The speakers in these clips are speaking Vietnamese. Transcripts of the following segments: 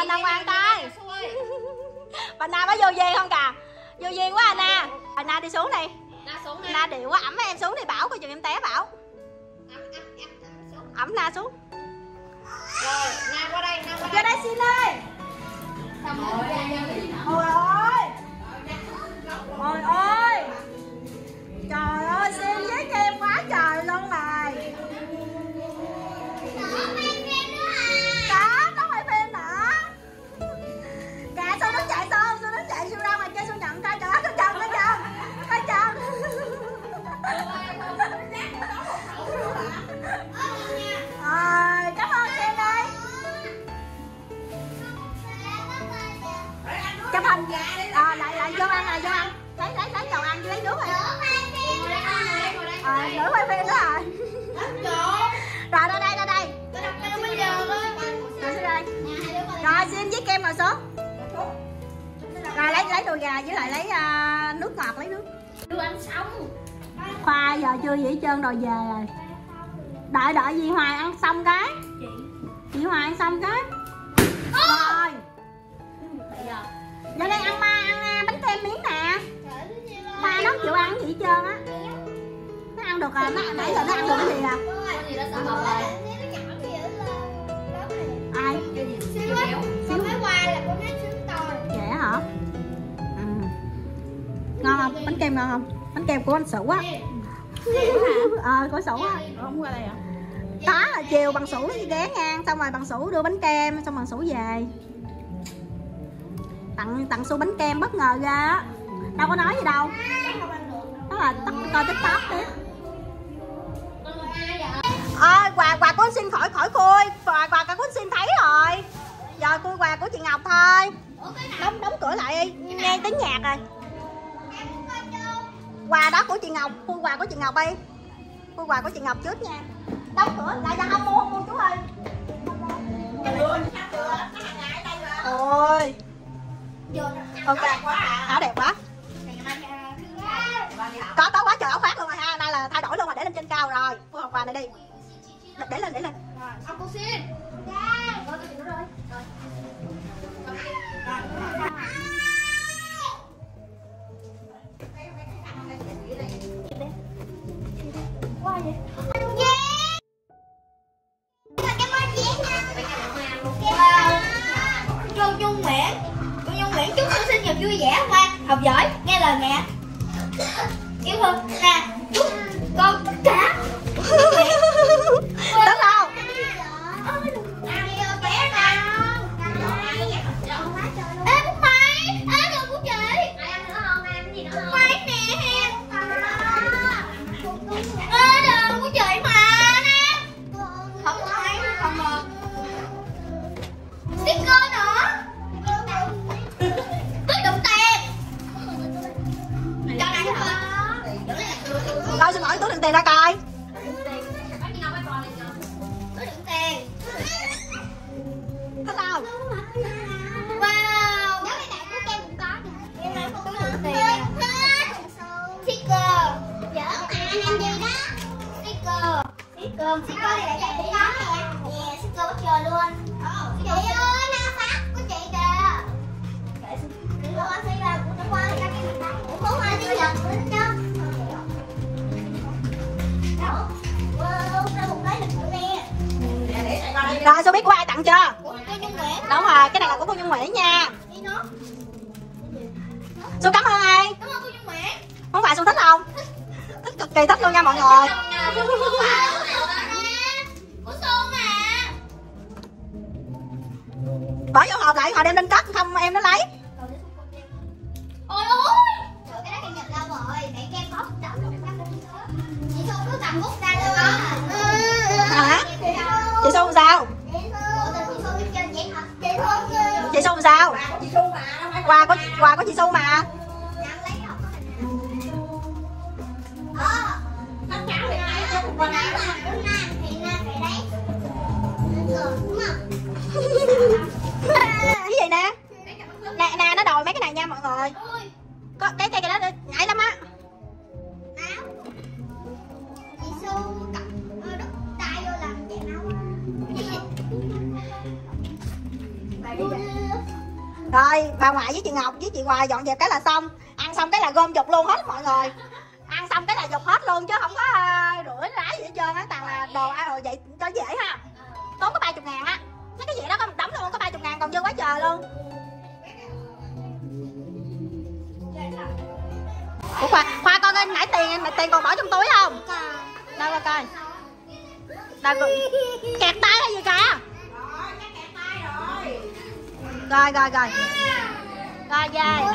Bình đàng hoàng coi. Bình Na có vô duyên không kìa? Vô duyên quá Na. Na đi xuống đi. Na điệu quá, ẩm em xuống đi Bảo, coi chừng em té Bảo. Ẩm Na xuống. Rồi, Na qua đây, Na qua đây. Vô đây xin ơi. Ôi ơi. Ôi ơi. Trời ơi, xin với kem quá trời luôn này. Đó, nó phải phim nữa. Kìa, sao nó chạy sao? Sao nó chạy siêu ra ngoài kia sao nhận coi trời ơi, cái chân, cái chân. Cái chân. Rồi, cảm ơn Kem đây. Chụp hình. Lại vô ăn này, vô ăn. Lấy chầu ăn, lấy nước rồi. Nữa quay phim nữa rồi. Rồi ra đây. Rồi xin với Kem ngồi xuống. Rồi lấy đùi gà với lại lấy nước ngọt, lấy nước. Đưa ăn xong. Khoa giờ chưa vậy trơn rồi về rồi. Đợi dì Hoài ăn xong cái. Chị Hoài ăn xong cái. Rồi. Lên đây ăn ăn bánh kem miếng nè. Khoa nó không chịu ăn gì hết trơn á. Nó ăn được rồi, nãy giờ nó ăn được cái gì à? Ai? Xíu mới qua là con nói xíu to. Vậy hả? Ngon không? Bánh kem ngon không? Bánh kem của anh Sủ á. Của Sủ á. Không qua đây hả? Đó là chiều bằng Sủ ghé ngang, xong rồi bằng Sủ đưa bánh kem, xong bằng Sủ về. Tặng Sủ bánh kem bất ngờ ra á. Đâu có nói gì đâu. Đó là coi TikTok tiếp. Quà của anh xin khỏi khui. Quà của anh xin thấy rồi. Giờ khui quà của chị Ngọc thôi. Đóng cửa lại đi, nghe tiếng nhạc rồi. Quà đó của chị Ngọc, khui quà của chị Ngọc đi. Khui quà của chị Ngọc trước nha. Đóng cửa lại cho không mua chú ơi. Ôi. Ok. Áo đẹp quá. Có quá trời áo khoác luôn rồi ha. Nay là thay đổi luôn rồi, để lên trên cao rồi. Mua hộp quà này đi. Để lên. Ông cô xin. Quá vậy. Cô Nhung Nguyễn chúc cô sinh nhật vui vẻ ngoan, học giỏi, nghe lời mẹ. Yêu thương nè, chúc con tất cả. Đúng không? Coi xin hỏi túi đựng tiền ra coi. Thích không? Wow. Nếu này của kem cũng có nè. Túi đựng tiền. Sticker. Dạ. Anh em gì đó? Sticker. Sticker này là cũng có nè. Nè, sticker bất ngờ luôn. Chị ơi, na phát của chị kìa. Chị ơi, chị là cũng qua cho em ta. Ủa, có hoa sinh nhật nữa chứ. Rồi, Số biết của ai tặng chưa? Của cô Nhung Nguyễn. Đúng rồi, cái này là của cô Nhung Nguyễn nha. Số cảm ơn ai? Cảm ơn cô Nhung Nguyễn. Không phải Số thích không? Thích, cực kỳ thích luôn nha mọi người. Của Xuân mà. Bỏ vô hộp lại, họ đem lên cất không em nó lấy. Ôi ôi. Trời, cái đó kem nhập đâu rồi? Để kem có một đống. Chị Xuân cứ cầm bút ra luôn đó. Hả? Chị Xuân sao? Chị Xuân sao? Quà của chị Xuân mà. Cái gì nè? Nè nó đòi mấy cái này nha mọi người. Có cái đó ngại lắm á. Rồi bà ngoại với chị Ngọc với chị Hoài dọn dẹp cái là xong. Ăn xong cái là gom dục luôn hết mọi người. Ăn xong cái là dục hết luôn chứ không có rửa rái gì hết trơn á. Toàn là đồ ăn rồi vậy cho dễ ha. Tốn có 30.000 á. Mấy cái gì đó có một đống luôn, có 30.000 còn dư quá trời luôn. Ủa Khoa coi coi nãy tiền còn bỏ trong túi không? Đâu coi coi. Đâu kẹt tay hay gì kìa? Rồi rồi rồi. Rồi về.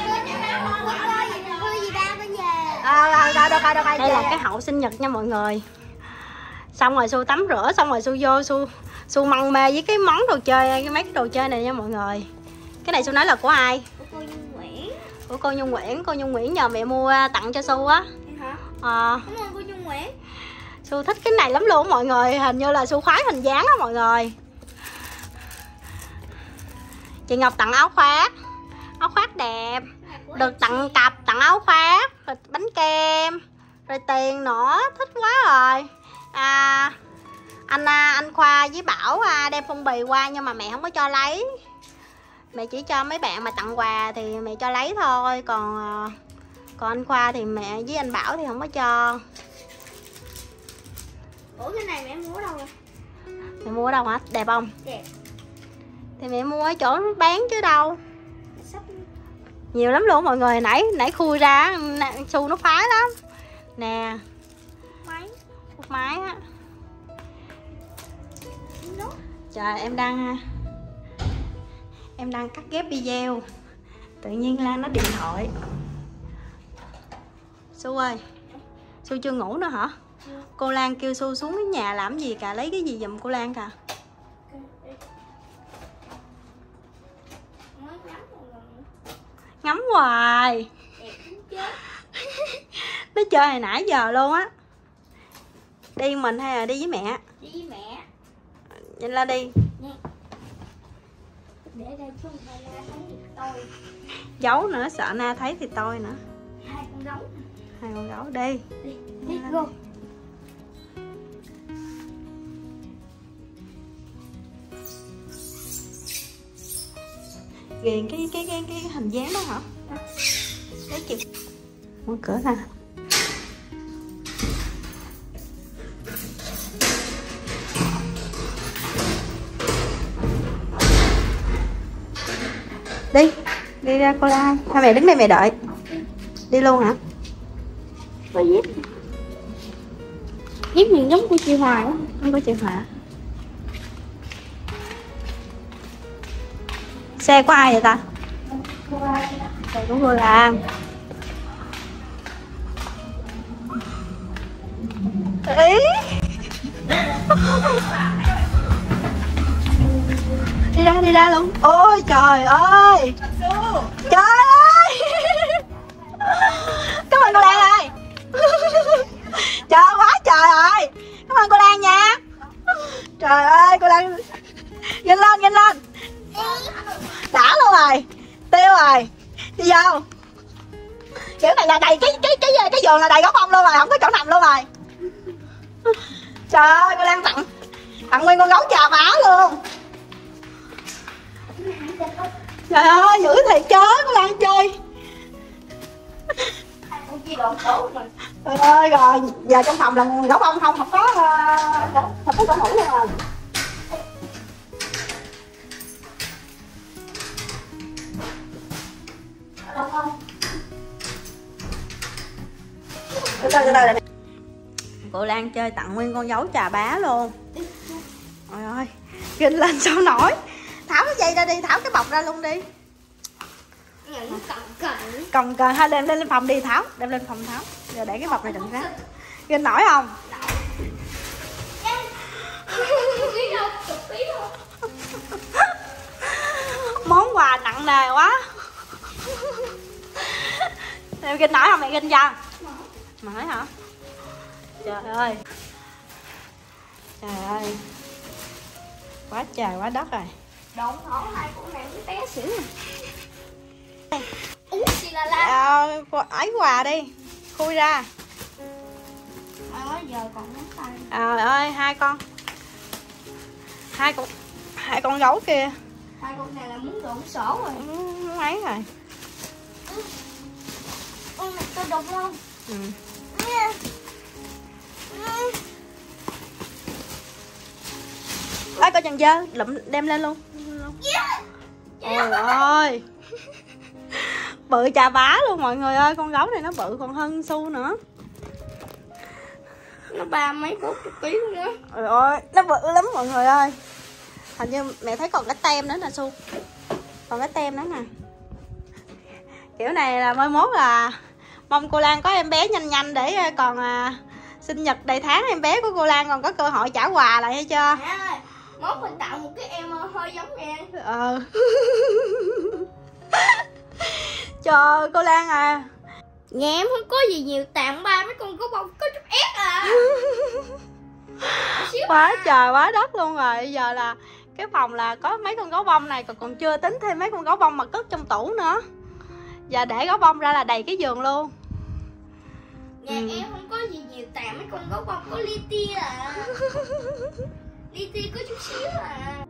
Đây là cái hậu sinh nhật nha mọi người. Xong rồi Su tắm rửa, xong rồi Su vô Su mân mê với cái món đồ chơi, mấy cái đồ chơi này nha mọi người. Cái này Su nói là của ai? Của cô Nhung Nguyễn. Của cô Nhung Nguyễn. Cô Nhung Nguyễn nhờ mẹ mua tặng cho Su á. Hả? Cảm ơn cô Nhung Nguyễn. Su thích cái này lắm luôn mọi người. Hình như là Su khoái hình dáng á mọi người. Chị Ngọc tặng áo khoác. Áo khoác đẹp. Được tặng cặp, tặng áo khoác, rồi bánh kem, rồi tiền nữa, thích quá rồi. Anh Khoa với Bảo đem phong bì qua nhưng mà mẹ không có cho lấy. Mẹ chỉ cho mấy bạn mà tặng quà thì mẹ cho lấy thôi, còn anh Khoa thì mẹ với anh Bảo thì không có cho. Ủa cái này mẹ mua ở đâu rồi? Mẹ mua ở đâu hả? Đẹp không? Đẹp. Thì mẹ mua ở chỗ bán chứ đâu. Nhiều lắm luôn mọi người, nãy khui ra Su nó phái lắm. Nè. Máy. Phút máy á. Trời em đang cắt ghép video. Tự nhiên Lan nó điện thoại. Su ơi, Su chưa ngủ nữa hả? Cô Lan kêu Su xuống cái nhà làm gì cả, lấy cái gì giùm cô Lan kìa. Ngắm hoài. Nó chơi hồi nãy giờ luôn á. Đi mình hay là đi với mẹ? Đi với mẹ. Nhanh lên đi. Để đây chứ Na thấy thì tôi. Giấu nữa, sợ Na thấy thì tôi nữa. Hai con gấu. Hai con gấu đi. Đi go. Ghiền cái hình dáng đó hả? Lấy chịu. Mở cửa ra. Đi ra cô Lan. Hai mẹ đứng đây mẹ đợi. Đi luôn hả? Có dép. Dép nhìn giống của chị Hòa. Không có chị Hòa. Xe của ai vậy ta? Xe của cô Lan. Ý. Đi ra luôn. Ôi trời ơi. Trời ơi. Cảm ơn cô Lan ơi. Trời quá trời ơi. Cảm ơn cô Lan nha. Trời ơi cô Lan. Nhanh lên. Đã luôn rồi. Tiêu rồi. Đi vô. Kiểu này là đầy cái giường là đầy góc bông luôn rồi, không có chỗ nằm luôn rồi. Trời ơi cô Lan tặng nguyên con gấu chà bá luôn. Trời ơi dữ thiệt chớ cô Lan chơi. Trời ơi rồi giờ trong phòng là gấu bông không có chỗ ngủ luôn rồi. Cô Lan chơi tặng nguyên con gấu trà bá luôn. Trời ơi kinh lên sao nổi. Tháo cái dây ra đi, tháo cái bọc ra luôn đi. Cồng cờ hay đem lên phòng đi tháo, đem lên phòng tháo. Giờ để cái bọc này đựng ra. Kinh nổi không? Món quà nặng nề quá. Em kinh nổi không? Mẹ kinh chưa? Nổi hả? Trời ơi. Trời ơi. Quá trời quá đất rồi. Độn thổ hai con này cũng té xỉu rồi. Xì la la. Ấy quà đi. Khui ra. Mới giờ còn nắm tay. Trời ơi hai con gấu kia. Hai con này là muốn đụng sổ rồi. Muốn ấy rồi. Con này tôi đụng không? Ừ. Ơi coi chần dơ, lụm đem lên luôn. Ôi ơi. Bự chà bá luôn mọi người ơi, con gấu này nó bự còn hơn Su nữa. Nó 30 40 kg nữa. Trời ơi, nó bự lắm mọi người ơi. Hình như mẹ thấy còn cái tem nữa nè Su. Còn cái tem nữa nè. Kiểu này là mai mốt là mong cô Lan có em bé nhanh nhanh để còn sinh nhật đầy tháng em bé của cô Lan còn có cơ hội trả quà lại hay chưa? Mẹ ơi, mốt mình tặng một cái em hơi giống mẹ. Trời cô Lan à. Nhà em không có gì nhiều, tặng ba mấy con gấu bông có chút ép à. Quá trời quá đất luôn rồi. Bây giờ là cái phòng là có mấy con gấu bông này, còn chưa tính thêm mấy con gấu bông mà cất trong tủ nữa. Giờ để gấu bông ra là đầy cái giường luôn. Nhà em không có gì nhiều, tặng mấy con gấu bông có li ti à. Li ti có chút xíu à.